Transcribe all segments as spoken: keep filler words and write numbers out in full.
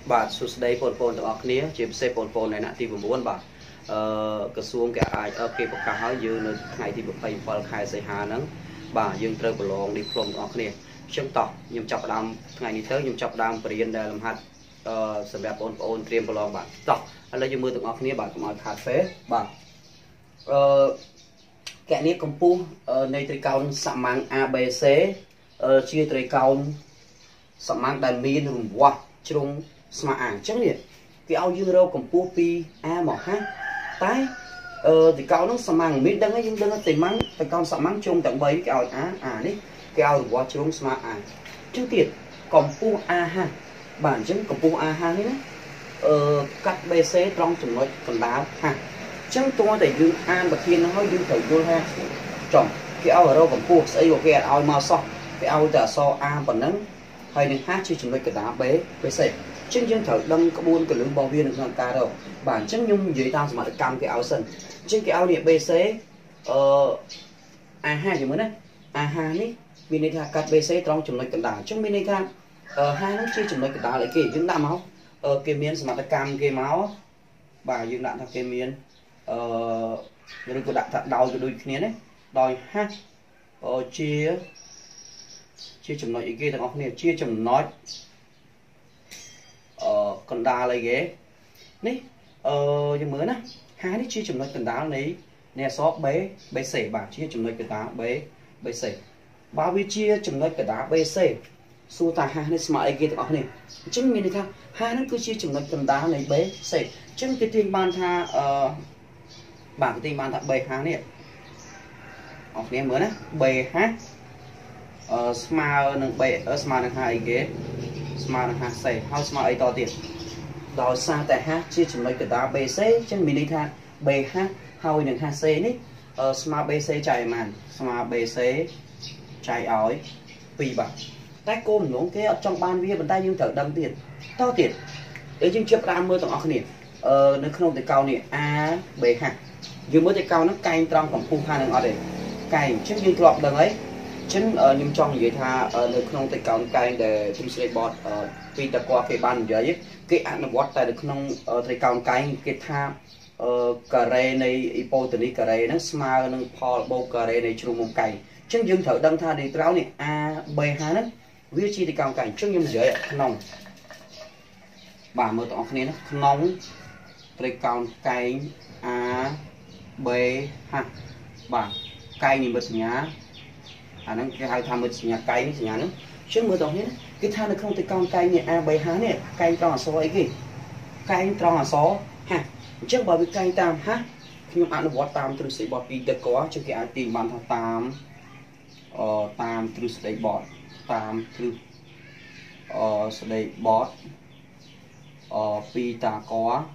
បាទសួស្តីបងប្អូនទាំងអស់គ្នាជាពិសេសបងប្អូននៅណាទី9បាទអឺក្រសួងគេអាចគេប្រកាសឲ្យយើងនៅថ្ងៃទី27ខែសីហាហ្នឹងបាទយើងត្រូវប្រឡងឌីប្លុមទាំងអស់គ្នាអញ្ចឹងតោះខ្ញុំចាប់ផ្ដើមថ្ងៃនេះទៅខ្ញុំចាប់ផ្ដើមបរៀនដែលលំហាត់អឺសម្រាប់បងប្អូនត្រៀមប្រឡងបាទតោះឥឡូវយើងមើលទាំងអស់គ្នាបាទកុំឲ្យខាតពេលបាទអឺកណនីកម្ពស់នៃត្រីកោណសមាំង a b c ជាត្រីកោណសមាំងដែលមានរង្វាស់ជ្រុងស្មើ a អញ្ចឹងនេះគេឲ្យយើងរកកម្ពស់ពី a មកហាតែអឺត្រីកោណនោះសមាំងមានដឹងហើយយើងដឹងតែម៉ាំងត្រីកោណសមាំងជ្រុងទាំង3គេឲ្យ a a នេះគេឲ្យរង្វាស់ជ្រុងស្មើ a អញ្ចឹងទៀតកម្ពស់ a ហាបាទអញ្ចឹងកម្ពស់ a ហានេះណាអឺកាត់ bc ត្រង់ចំណុចកណ្ដាលហាអញ្ចឹងតោះតែយើងអានប្រធានហ្នឹងហើយយើងត្រូវយល់ថាចំគេឲ្យរកកម្ពស់ស្អីក៏គេអត់ឲ្យមកសោះគេឲ្យតែអក្សរ a ប៉ុណ្ណឹងហើយនឹងហាជាចំណុចកណ្ដាល b bc អញ្ចឹងយើងត្រូវដឹងក្បួនកលឹះរបស់វានៅក្នុងការរកបាទអញ្ចឹងខ្ញុំនិយាយតាមសមត្ថកម្មគេឲ្យសិនអញ្ចឹងគេឲ្យនេះ bc អឺ a ហាជាមួយណា a ហានេះមានន័យថាកាត់ bc ត្រង់ចំណុចកណ្ដាលអញ្ចឹងមានន័យថាអឺហានោះជាចំណុចកណ្ដាលអីគេយើងដាក់មកអឺគេមានសមត្ថកម្មគេមកបាទយើងដាក់ថាគេមានអឺឬក៏ដាក់ថាដោយក៏ដូចគ្នាណាដោយហាជាជាចំណុចអីគេទាំងអស់គ្នាជាចំណុចអឺកណ្ដាលអីគេនេះអឺយើងមើលណាហានេះជាចំណុចកណ្ដាលនៃនៃអក្សរ b bc បាទជាចំណុចកណ្ដាល b bc បើវាជាចំណុចកណ្ដាល bc សួរថាហានេះស្មើអីគេទាំងអស់គ្នាអញ្ចឹងមានន័យថាហានេះគឺជាចំណុចកណ្ដាលនៃ bc អញ្ចឹងគេទាញបានថាអឺបាទគេទាញបានថា b ហានេះអស់គ្នាមើលណា b ហាអឺស្មើនឹង b ស្មើនឹងហាអីគេស្មើនឹងហា c ហើយស្មើអីតទៀតដោយសារតែហាជាចំណុចកណ្ដាល bc អញ្ចឹងមានន័យថា b ហាហើយនឹងហា c នេះស្មើ bc ចែកឲ្យប៉ុន្មានស្មើ bc ចែកឲ្យពីរបាទតែគោលបំណងគេអត់ចង់បានវាប៉ុន្តែយើងត្រូវដឹងទៀតតទៀតđểយើងជិះតាមមើលទាំងអស់គ្នាអឺនៅក្នុងតកោនេះ a b ហាយើងមើលតកោហ្នឹងកែងត្រង់កម្ពស់ហានឹងអត់ទេកែងអញ្ចឹងយើងធ្លាប់ដឹងហើយអញ្ចឹងខ្ញុំចង់និយាយថានៅក្នុងតកោកែងដែលជំស្រីបតពីតកគេបាននិយាយគេអនុវត្តតែនៅក្នុងតកោកែងគេថាអឺការ៉េនៃអ៊ីប៉ូតេនីសការ៉េហ្នឹងស្មើនឹងផលបូកការ៉េនៃជ្រុងមុំកែងអញ្ចឹងយើងត្រូវដឹងថានេះត្រង់នេះ a b ហាហ្នឹងវាជាតកោកែងអញ្ចឹងខ្ញុំនិយាយក្នុងបាទមើលទាំងអស់គ្នាណាក្នុងត្រីកោណកែង a b ហាបាទកែងនិមិត្តសញ្ញាអាហ្នឹងគេហៅថាមិត្តសញ្ញាកែងនេះសញ្ញាហ្នឹងអញ្ចឹងមើលទាំងអស់គ្នាគេថានៅក្នុងត្រីកោណកែងនេះ a b ហានេះកែងត្រង់អក្សរអីគេកែងត្រង់អក្សរហាអញ្ចឹងបើវាកែងតាមហាខ្ញុំអនុវត្តតាមទ្រឹស្ដីបទពីតកអញ្ចឹងគេអាចទាញបានថាតាមអឺតាមទ្រឹស្ដីបទតាមទ្រឹអឺស្ដីបទអឺពីតាក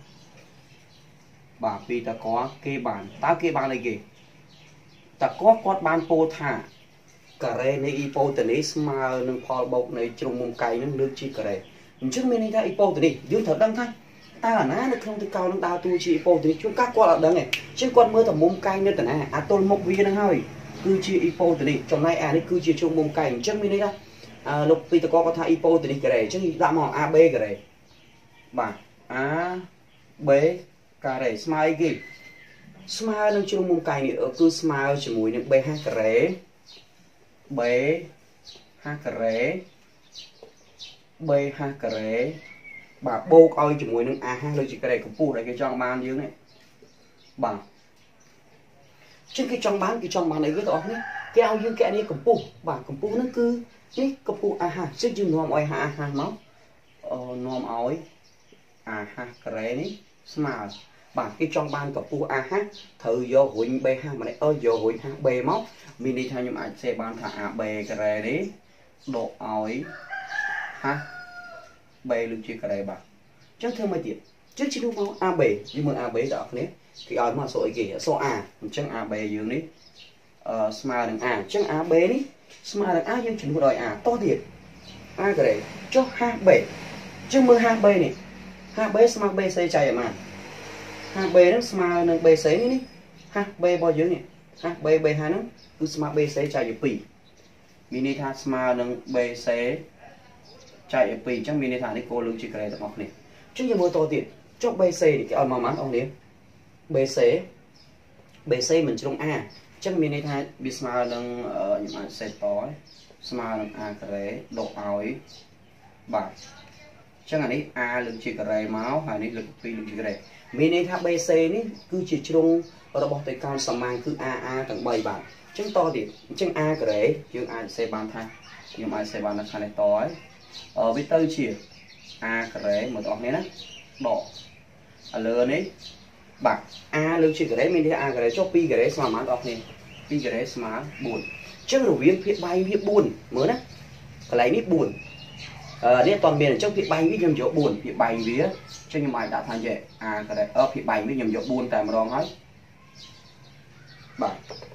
បាទពីតាកគេបានតើគេបានអីគេតាកគាត់បានពោលថាការ៉េនៃអ៊ីប៉ូតេនីសស្មើនឹងផលបូកនៃជ្រុងមុំកែងនឹងលើកជាការ៉េអញ្ចឹងមានន័យថាអ៊ីប៉ូតេនីសយើងត្រូវដឹងថាតើអាណានៅក្នុងតកោនឹងដើរតួជាអ៊ីប៉ូតេនីសជួនកាលគាត់អត់ដឹងទេអញ្ចឹងគាត់មើលតែមុំកែងនៅតាណាអាទល់មុខវានឹងហើយគឺជាអ៊ីប៉ូតេនីសចំណែកអានេះគឺជាជ្រុងមុំកែងអញ្ចឹងមានន័យថាអឺលោកពីតកគាត់ថាអ៊ីប៉ូតេនីសការ៉េអញ្ចឹងដាក់មក a b ការ៉េបាទ a b ការ៉េស្មើអីគេស្មើនឹងជ្រុងមុំកែងនេះគឺស្មើជាមួយនឹង b ហាការ៉េ b ហាការ៉េ b ហាការ៉េបាទបូកឲ្យជាមួយនឹង a ហាលើជាការ៉េកម្ពស់ដែលគេចង់បានយើងនេះបាទចឹងគេចង់បានគេចង់បានអីគេបងប្អូនគេឲ្យយើងកណនីកម្ពស់បាទកម្ពស់ហ្នឹងគឺនេះកម្ពស់ a ហាចឹងយើងនាំឲ្យ a ហាមកអឺនាំឲ្យ a ហាការ៉េនេះស្មើបាទគេចង់បានកម្ពស់ a ហាត្រូវយករុញ b ហាម្នាក់អើយករុញហា b មកមានន័យថាខ្ញុំអាចសេបានថា a b ការ៉េនេះដកឲ្យហា b លើកជាការ៉េបាទអញ្ចឹងធ្វើមកទៀតជឿជិះមក a b យើងមើល a b តើអ្នកគ្នាគេឲ្យមកអក្សរអីគេអក្សរ a អញ្ចឹង a b យើងនេះអឺស្មើនឹង a អញ្ចឹង a b នេះស្មើនឹង a យើងជំនួសដោយ a តោះទៀត a ការ៉េចុះហា b អញ្ចឹងមើលហា b នេះហា b ស្មើ bc ចែកឲ្យបានហា b ហ្នឹងស្មើនឹង bc នេះនេះហា b របស់យើងនេះហា b b ហាហ្នឹងគឺស្មើ bc ចែកឲ្យពីរមានន័យថាស្មើនឹង bc chạy ở pi chẳng mình thả đi cô lương chỉ cái tập học này chứ như mưa to tiền cho bê xê thì cái mà mắn ông này bê xê bê xê mình trong a chắc mình thả bị smart đang ở những bạn xe tối smart đang a cái độ ỏi bạc chẳng hạn ấy a lương chỉ cái máu hay này lương pi lương chỉ cái mình thả bê xê ní cứ chỉ trong ở bỏ tay cao sầm mang cứ a a tầng bảy bạc chẳng to thì chẳng a cái dương a xe bàn thay nhưng ai xe bàn là khá là tối ở với tư chỉ a cái một đoạn này đó đỏ ở lừa đấy bạc a lương chỉ cái mình thấy a cái cho pi cái smart mát đoạn này pi cái smart buồn chứ rồi viết viết bay viết buồn mới đó cái này viết buồn ờ nên toàn miền trong viết bay viết nhầm chỗ buồn viết bay viết cho nhưng mà đã thành vậy a cái này ở viết bay viết nhầm chỗ buồn tại mà đòn hết bạc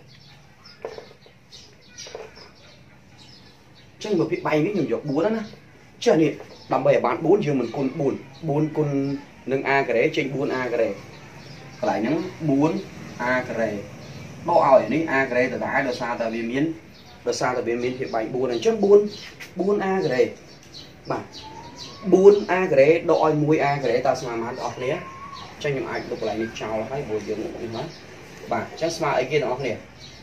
chân một bị bay với nhiều giọt búa đó nè cho nên làm bè bán bốn giờ mình con buồn bốn con nâng a cái đấy trên bốn a cái đấy lại những bốn a cái đấy bao ỏi ní a cái đấy từ đá từ xa từ bên miến từ xa từ bên miến thì bay buồn này chân bốn bốn a cái đấy bạn bốn a cái đấy đôi mũi a cái đấy ta sẽ làm ăn ọt nè cho những ai đục lại đi chào hay bồi dưỡng như thế bạn chắc mà ấy kia nó nè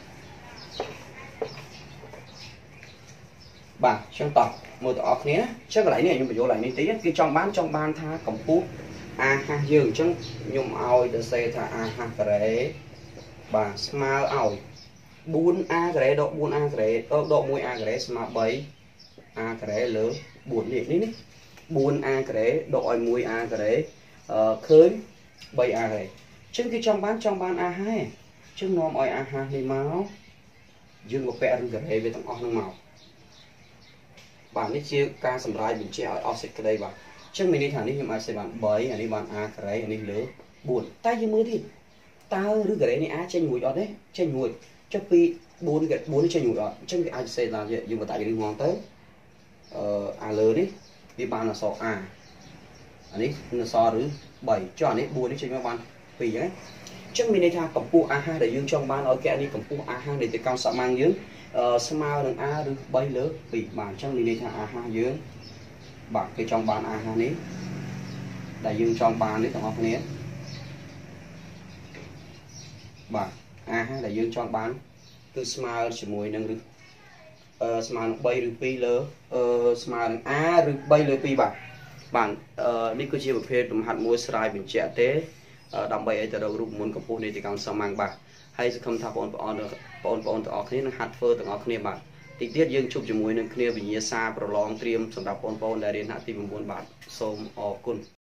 bà trong tập một tập nhé chắc lại này nhưng mà vô lại ní tí cái trong bán trong ban tha cầm phút a ha dương trong nhung oi để xe tha a ha cái bà smile oi bốn a cái độ bốn a cái độ môi a cái smile bảy a cái lớn bốn điểm ní bốn a cái độ môi a cái khơi bảy a cái chứ cái trong bán trong ban a hai chứ nom oi a ha đi máu dương một vẽ rồi cái về thằng on màu bạn ấy chia ca sầm rai bình treo ở offset cái đây bạn chắc mình đi thẳng đi nhưng mà sẽ bạn bấy anh đi bạn a cái anh đi lứa buồn tay như mới thì tao đứa cái này á trên mũi đó đấy trên mũi cho pi bốn cái bốn trên mũi đó trong cái ai sẽ là vậy nhưng mà tại cái ngon tới ờ a lứa đấy đi bạn là sọ a anh ấy là sọ rứ bảy cho anh ấy buồn đấy trên các bạn vì vậy chắc mình đi thang cầm pu a hai để dương trong ban ở cái đi cầm pu a hai để từ cao sợ mang dưới smile đừng a được bay lớn vì bản trong mình đi thang a hai dưới bạc cái trong bàn a hai này đại dương trong bàn đấy tổng hợp này bạc a hai đại dương trong bán cứ smile chỉ mùi nâng được smile bay được pi lơ smile a được bay lơ pi bạc bản đi cứ chia một phê tụm hạt muối sài bình trẻ tế đầm bay ở từ đầu rụng muốn cầm này thì càng sao mang bạc hay sẽ không thà bọn bọn bọn bọn tụi họ nó hạt phơ tụi họ kia bạc thì tiết dương chụp cho mùi nâng kia vì nhớ xa và lòng triêm sầm đạp bọn bọn đại đến hạt tìm một buôn bạc xôm ở cun